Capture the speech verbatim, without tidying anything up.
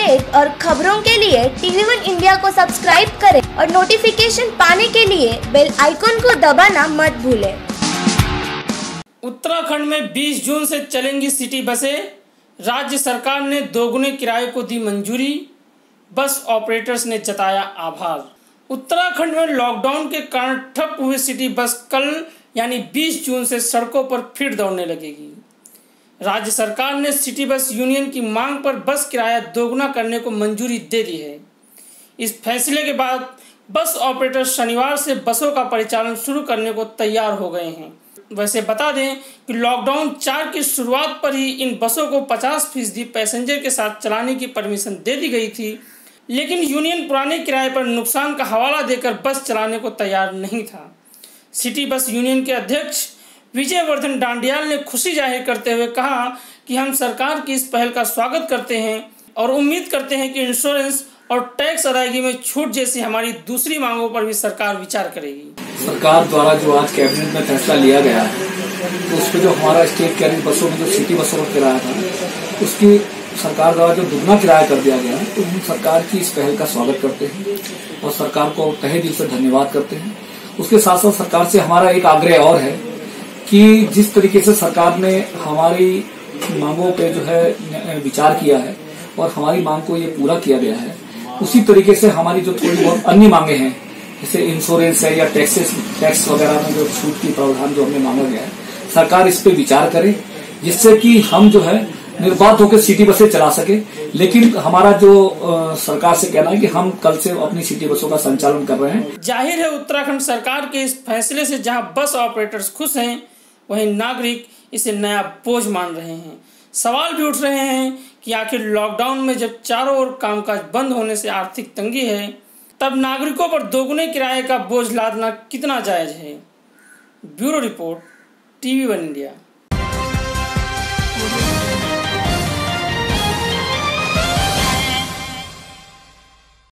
Update और खबरों के लिए टीवी वन इंडिया को सब्सक्राइब करें और नोटिफिकेशन पाने के लिए बेल आइकॉन को दबाना मत भूलें। उत्तराखंड में बीस जून से चलेंगी सिटी बसें। राज्य सरकार ने दोगुने किराए को दी मंजूरी। बस ऑपरेटर्स ने जताया आभार। उत्तराखंड में लॉकडाउन के कारण ठप हुई सिटी बस कल यानी बीस जून से सड़कों पर फिर दौड़ने लगेगी। राज्य सरकार ने सिटी बस यूनियन की मांग पर बस किराया दोगुना करने को मंजूरी दे दी है। इस फैसले के बाद बस ऑपरेटर शनिवार से बसों का परिचालन शुरू करने को तैयार हो गए हैं। वैसे बता दें कि लॉकडाउन चार की शुरुआत पर ही इन बसों को पचास फीसदी पैसेंजर के साथ चलाने की परमिशन दे दी गई थी, लेकिन यूनियन पुराने किराए पर नुकसान का हवाला देकर बस चलाने को तैयार नहीं था। सिटी बस यूनियन के अध्यक्ष विजय वर्धन डांडियाल ने खुशी जाहिर करते हुए कहा कि हम सरकार की इस पहल का स्वागत करते हैं और उम्मीद करते हैं कि इंश्योरेंस और टैक्स अदायगी में छूट जैसी हमारी दूसरी मांगों पर भी सरकार विचार करेगी। सरकार द्वारा जो आज कैबिनेट में फैसला लिया गया है तो उस पर जो हमारा स्टेट कैबिनेट बसों में जो सिटी बसों का किराया था उसकी सरकार द्वारा जो दुगना किराया कर दिया गया है तो हम सरकार की इस पहल का स्वागत करते हैं और सरकार को तहे दिल से धन्यवाद करते हैं। उसके साथ साथ सरकार से हमारा एक आग्रह और है कि जिस तरीके से सरकार ने हमारी मांगों पे जो है विचार किया है और हमारी मांग को ये पूरा किया गया है, उसी तरीके से हमारी जो थोड़ी बहुत अन्य मांगे हैं जैसे इंश्योरेंस है या टैक्सेस टैक्स वगैरह में जो छूट की प्रावधान जो हमें मांगा गया है, सरकार इस पे विचार करे जिससे कि हम जो है निर्बाध होकर सिटी बसें चला सके। लेकिन हमारा जो आ, सरकार से कहना है कि हम कल से अपनी सिटी बसों का संचालन कर रहे हैं। जाहिर है उत्तराखंड सरकार के इस फैसले से जहां बस ऑपरेटर्स खुश हैं, वहीं नागरिक इसे नया बोझ मान रहे हैं। सवाल भी उठ रहे हैं कि आखिर लॉकडाउन में जब चारों ओर कामकाज बंद होने से आर्थिक तंगी है, तब नागरिकों पर दोगुने किराए का बोझ लादना कितना जायज है। Bureau report, TV one India.